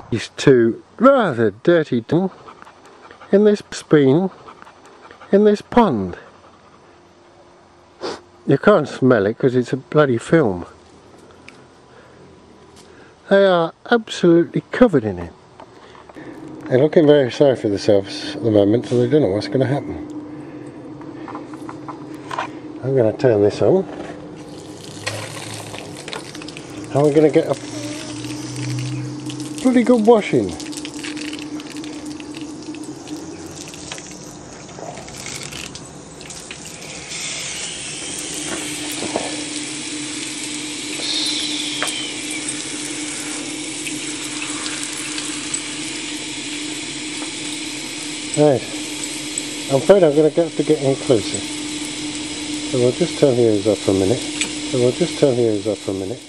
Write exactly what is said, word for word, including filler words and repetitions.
These two rather dirty things in this spoon in this pond. You can't smell it because it's a bloody film. They are absolutely covered in it. They're looking very sorry for themselves at the moment, so they don't know what's going to happen. I'm going to turn this on. And we're going to get a pretty good washing. Right, I'm afraid I'm going to have to get in closer. So we'll just turn the hose off for a minute. So we'll just turn the hose off for a minute.